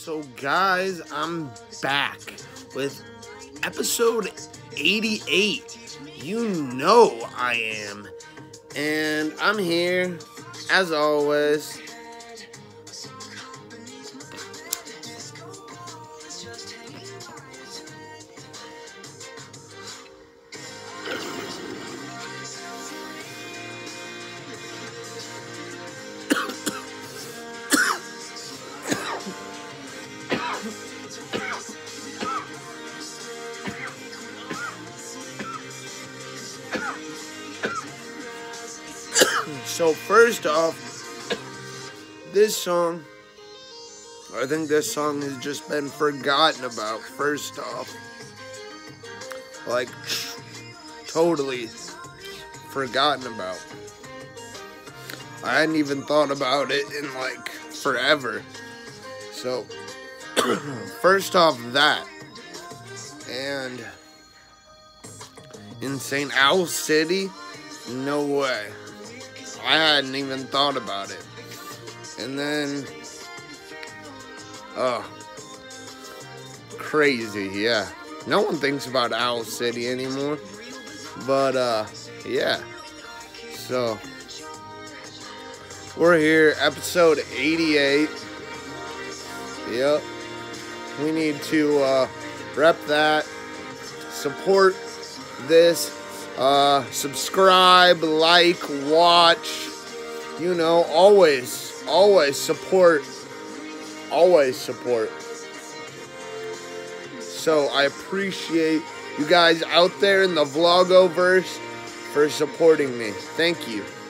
So guys, I'm back with episode 88. You know I am. And I'm here, as always. So first off, this song, I think this song has just been forgotten about, first off. Like, totally forgotten about. I hadn't even thought about it in, like, forever. So, first off that. And in St. Owl City, no way. I hadn't even thought about it. And then, crazy, yeah. No one thinks about Owl City anymore. But, yeah. So, we're here, episode 88. Yep. We need to, rep that. Support this. Subscribe, like, watch, you know, always support, so I appreciate you guys out there in the Vlogoverse for supporting me. Thank you.